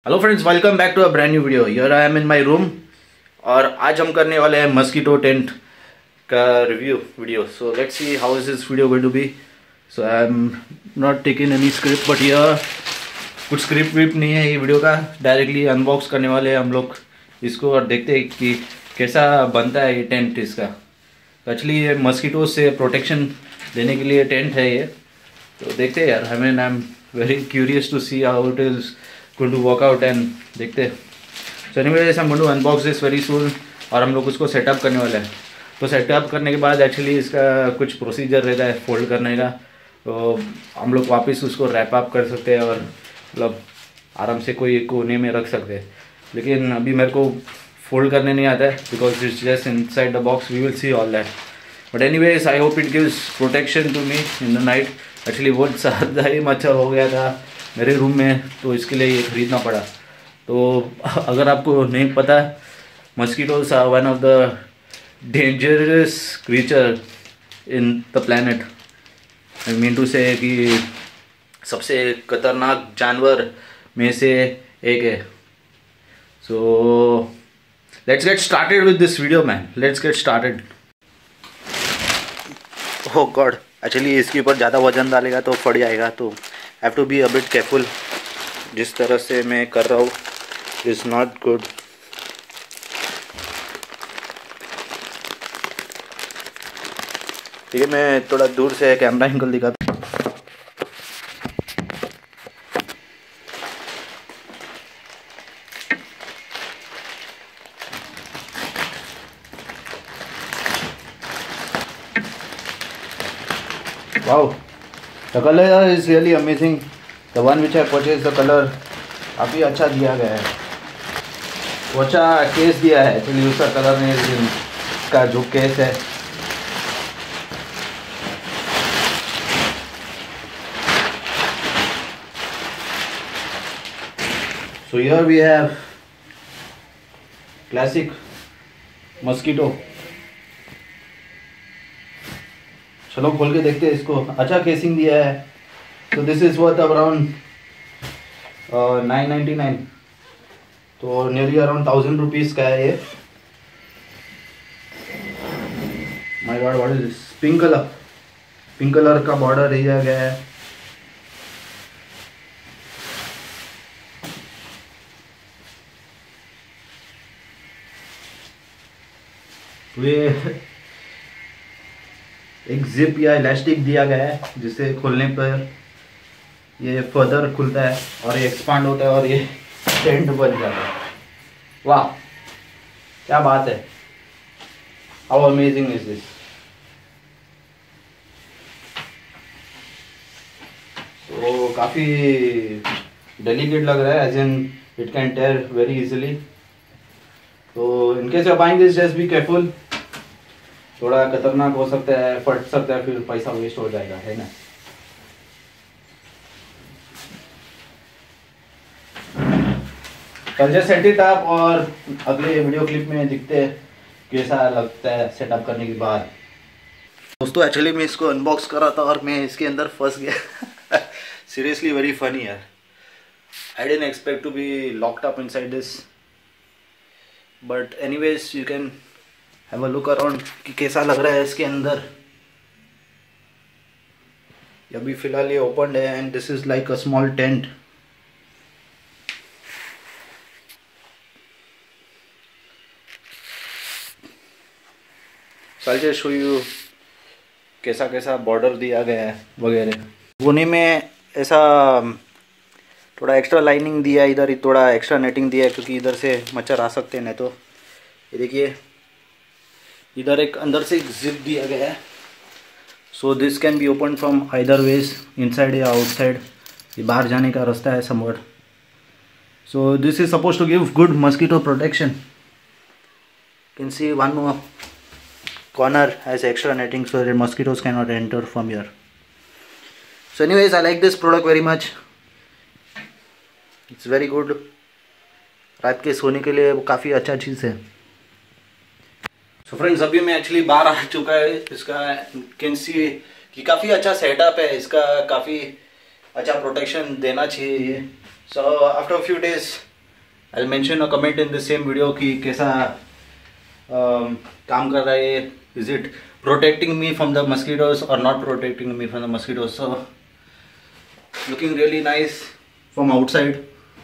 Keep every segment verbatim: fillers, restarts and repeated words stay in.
Hello friends, welcome back to a brand new video. Here I am in my room और आज हम करने वाले हैं मस्कीटो टेंट का review video. So let's see how is this video going to be. So I am not taking any script, but यह कुछ script whipped नहीं है ये वीडियो का। डायरेक्टली अनबॉक्स करने वाले हैं हम लोग इसको और देखते हैं कि कैसा बनता है ये टेंट इसका। एक्चुअली ये मस्कीटो से प्रोटेक्शन देने के लिए टेंट है ये, तो देखते हैं यार। I mean I am very curious to see how it is going to work out and देखते हैं। So anyways I'm going to unbox this very soon और हम लोग उसको सेटअप करने वाले हैं। तो सेटअप करने के बाद एक्चुअली इसका कुछ प्रोसीजर रहता है फोल्ड करने का, तो हम लोग वापस उसको रैप अप कर सकते हैं और मतलब आराम से कोई कोने में रख सकते हैं। लेकिन अभी मेरे को फोल्ड करने नहीं आता है because it's just inside the box. We will see all that, but anyways I hope it gives protection to me in the night. Actually बहुत ज़्यादा ही मच्छर हो गया था मेरे रूम में, तो इसके लिए ये खरीदना पड़ा। तो अगर आपको नहीं पता, mosquitoes are one of the dangerous creature in the planet. I mean to say कि सबसे खतरनाक जानवर में से एक है। So let's get started with this video man, let's get started. Oh god, actually इसके ऊपर ज़्यादा वजन डालेगा तो फट जाएगा, तो have to be a bit careful. जिस तरह से मैं कर रहा हूँ इज़ नॉट गुड। ठीक है, मैं थोड़ा दूर से कैमरा एंगल दिखाता हूँ। Wow, the color is really amazing. The one which I purchased, the color काफ़ी अच्छा दिया गया है, वो अच्छा केस दिया है। एक्चुअली उसका कलर नहीं, इसका जो केस है so here we have classic mosquito। चलो खोल के देखते हैं इसको। अच्छा केसिंग दिया है। तो this is worth around nine ninety nine, तो नियरली अराउंड थाउजेंड रुपीज़ का है ये। My god, what is this? Pink colour, pink colour का बॉर्डर दिया गया है। तो ये एक जिप या इलास्टिक दिया गया है जिसे खोलने पर ये फर्दर खुलता है और ये एक्सपांड होता है और ये टेंट बन जाता है। वाह, क्या बात है! How amazing is this! तो काफ़ी डेलिकेट लग रहा है, as in it can tear very easily. तो in case you are buying this, just be careful. थोड़ा खतरनाक हो सकता है, फट सकता है, फिर पैसा वेस्ट हो जाएगा, है ना। कल सेट इट अप और अगले वीडियो क्लिप में दिखते हैं कैसा लगता है सेटअप करने के बाद। दोस्तों एक्चुअली मैं इसको अनबॉक्स कर रहा था और मैं इसके अंदर फंस गया। सीरियसली वेरी फनी यार। I didn't expect to be locked up inside this, but anyways you can have a look around कि कैसा लग रहा है इसके अंदर। अभी फिलहाल ये ओपन है and this is like a small tent. So I just show you कैसा कैसा बॉर्डर दिया गया है वगैरह। कोने में ऐसा थोड़ा एक्स्ट्रा लाइनिंग दिया है, इधर थोड़ा एक्स्ट्रा नेटिंग दिया है क्योंकि इधर से मच्छर आ सकते हैं, नहीं तो ये देखिए इधर एक अंदर से एक जिप दिया गया है। So this can be open from either ways, inside या आउटसाइड। ये बाहर जाने का रास्ता है somewhat. So this is suppose to give good mosquito protection. Can see one more corner has extra netting so that mosquitoes can not enter from here. So anyways I like this product very much, it's very good. रात के सोने के लिए वो काफ़ी अच्छा चीज़ है। सो so friends, अभी मैं एक्चुअली बाहर आ चुका है। इसका कैन सी कि काफ़ी अच्छा सेटअप है इसका, काफ़ी अच्छा प्रोटेक्शन देना चाहिए ये। So after few days I will mention a comment in the same video कि कैसा uh, काम कर रहा है, is it protecting me from the mosquitoes और not protecting me from the mosquitoes. So looking really nice from outside,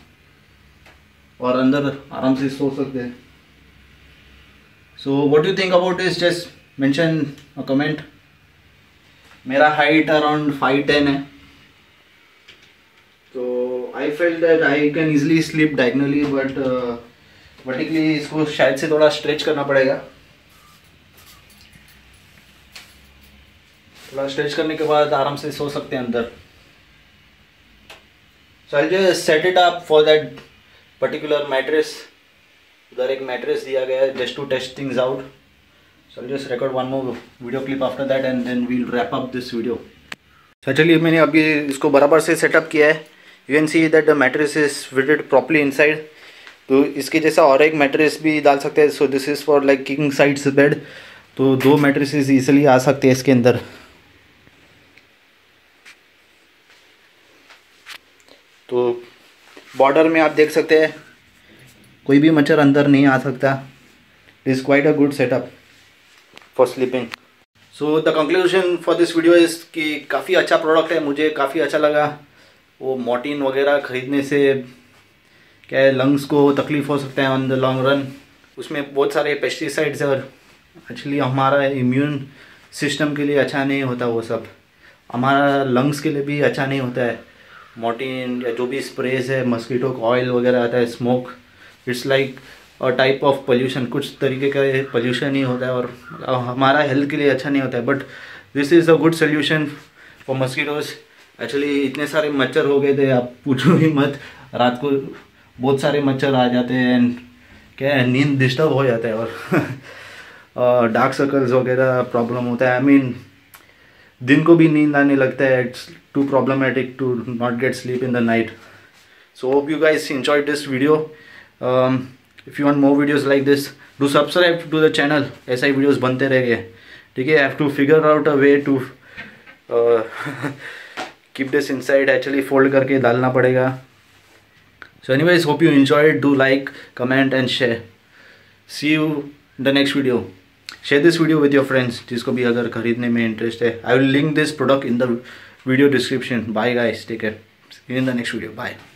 और अंदर आराम से सो सकते हैं. So what you think about this, just mention a comment. मेरा हाइट अराउंड फाइव टेन है, तो I felt that I can easily sleep diagonally, but vertically इसको शायद से थोड़ा स्ट्रेच करना पड़ेगा. थोड़ा स्ट्रेच करने के बाद आराम से सो सकते हैं अंदर. So I just set it up for that particular mattress. उधर एक मैट्रेस दिया गया है just to test things out. So I'll just record one more video clip after that and then we'll wrap up this video. So चलिए मैंने अभी इसको बराबर से सेटअप किया है. You can see that the mattress is fitted properly inside. तो इसके जैसा और एक मैट्रेस भी डाल सकते हैं. So this is for like king size bed. तो दो मैट्रेसेस इजीली आ सकते हैं इसके अंदर. तो बॉर्डर में आप देख सकते हैं कोई भी मच्छर अंदर नहीं आ सकता. It is quite a good setup for sleeping. So the conclusion for this video is कि काफ़ी अच्छा प्रोडक्ट है, मुझे काफ़ी अच्छा लगा. वो मॉर्टिन वगैरह ख़रीदने से क्या है, लंग्स को तकलीफ़ हो सकता है ऑन द लॉन्ग रन. उसमें बहुत सारे पेस्टिसाइड्स है और एक्चुअली हमारा इम्यून सिस्टम के लिए अच्छा नहीं होता. वो सब हमारा लंग्स के लिए भी अच्छा नहीं होता है. मॉर्टिन या जो भी स्प्रेज है, मस्कीटो ऑयल वगैरह आता है, स्मोक, इट्स लाइक और टाइप ऑफ पोल्यूशन, कुछ तरीके का पोल्यूशन ही होता है और हमारा हेल्थ के लिए अच्छा नहीं होता है. But this is a good solution for mosquitoes. एक्चुअली इतने सारे मच्छर हो गए थे, आप पूछो ही मत. रात को बहुत सारे मच्छर आ जाते हैं एंड क्या है, नींद डिस्टर्ब हो जाता है और डार्क सर्कल्स वगैरह प्रॉब्लम होता है. आई मीन दिन को भी नींद आने लगता है. It's too problematic to not get sleep in the night. So hope you guys enjoyed this video. If you want more videos like this, do subscribe to the channel. ऐसा ही videos बनते रहेंगे, ठीक है. I have to figure out a way to uh, keep this inside. Actually fold करके डालना पड़ेगा. So anyways, hope you enjoyed. Do like, comment and share. See you in the next video. Share this video with your friends जिसको भी अगर खरीदने में interest है. I will link this product in the video description. Bye guys, take care. See you in the next video. Bye.